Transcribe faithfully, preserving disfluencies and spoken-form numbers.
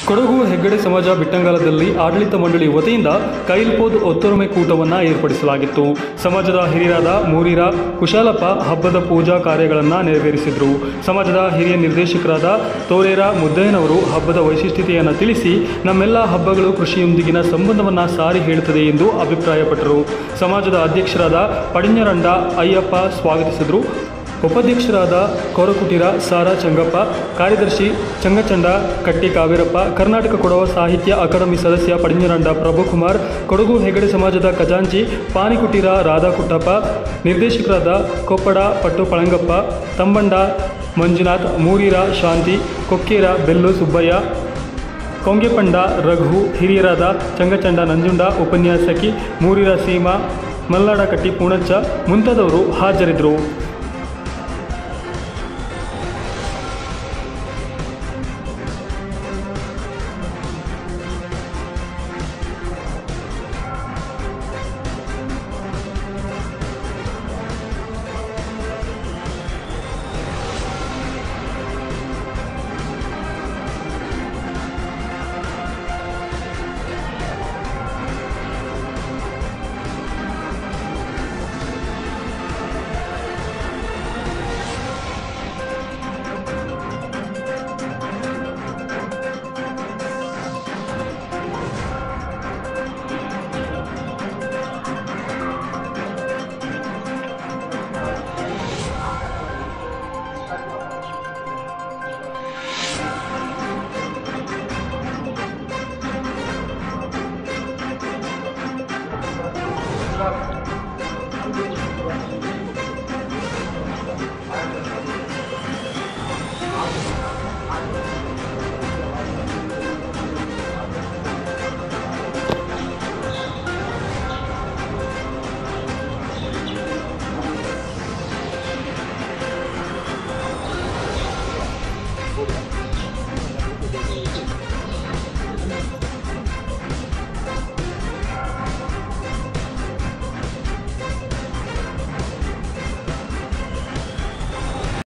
ಕೊಡಗು ಹೆಗ್ಗಡೆ ಸಮಾಜ ಬಿಟ್ಟಂಗಾಲದಲ್ಲಿ ಆಡಳಿತ ಮಂಡಳಿ ವತಿಯಿಂದ ಕೈಲ್ಪೋದ್ ಒತ್ತೊರಮೆ ಕೂಟವನ್ನು ಏರ್ಪಡಿಸಲಾಗಿತ್ತು. ಸಮಾಜದ ಹಿರಿಯರಾದ ಮೂರಿರ ಕುಶಾಲಪ್ಪ ಹಬ್ಬದ ಪೂಜಾ ಕಾರ್ಯಗಳನ್ನು ನೆರವೇರಿಸಿದರು. ಸಮಾಜದ ಹಿರಿಯ ನಿರ್ದೇಶಕರಾದ ತೋರೇರ ಮುದ್ದಯ್ಯನವರು ಹಬ್ಬದ ವೈಶಿಷ್ಟ್ಯತೆಯನ್ನು ತಿಳಿಸಿ ನಮ್ಮೆಲ್ಲ ಹಬ್ಬಗಳು ಕೃಷಿಯೊಂದಿಗಿನ ಸಂಬಂಧವನ್ನು ಸಾರಿ ಹೇಳುತ್ತದೆ ಎಂದು ಅಭಿಪ್ರಾಯಪಟ್ಟರು. ಸಮಾಜದ ಅಧ್ಯಕ್ಷರಾದ ಪಡಿഞ്ഞರಂಡ ಅಯ್ಯಪ್ಪ ಸ್ವಾಗತಿಸಿದರು. ಉಪಾಧ್ಯಕ್ಷರಾದ ಕೊರಕುಟಿರ ಸಾರಾ ಚಂಗಪ್ಪ, ಕಾರ್ಯದರ್ಶಿ ಚಂಗಚಂಡ ಕಟ್ಟಿ ಕಾವೇರಪ್ಪ, ಕರ್ನಾಟಕ ಕೊಡವ ಸಾಹಿತ್ಯ ಅಕಾಡೆಮಿ ಸದಸ್ಯ ಪಡಿഞ്ഞರಂಡ ಪ್ರಭುಕುಮಾರ್, ಕೊಡಗು ಹೆಗಡೆ ಸಮಾಜದ ಖಜಾಂಚಿ ಪಾನಿಕುಟಿರ ರಾಧಾಕುಟ್ಟಪ್ಪ, ನಿರ್ದೇಶಕರಾದ ಕೊಪ್ಪಡ ಪಟ್ಟು ಪಳಂಗಪ್ಪ, ತಂಬಂಡ ಮಂಜುನಾಥ್, ಮೂರಿರ ಶಾಂತಿ, ಕೊಕ್ಕೇರ ಬೆಲ್ಲು ಸುಬ್ಬಯ್ಯ, ಕೊಂಗೆಪಂಡ ರಘು, ಹಿರಿಯರಾದ ಚಂಗಚಂಡ ನಂಜುಂಡ, ಉಪನ್ಯಾಸಕಿ ಮೂರಿರ ಸೀಮಾ, ಮಲ್ಲಾಡ ಕಟ್ಟಿ ಪೂಣಚ್ಚ ಮುಂತಾದವರು ಹಾಜರಿದ್ದರು.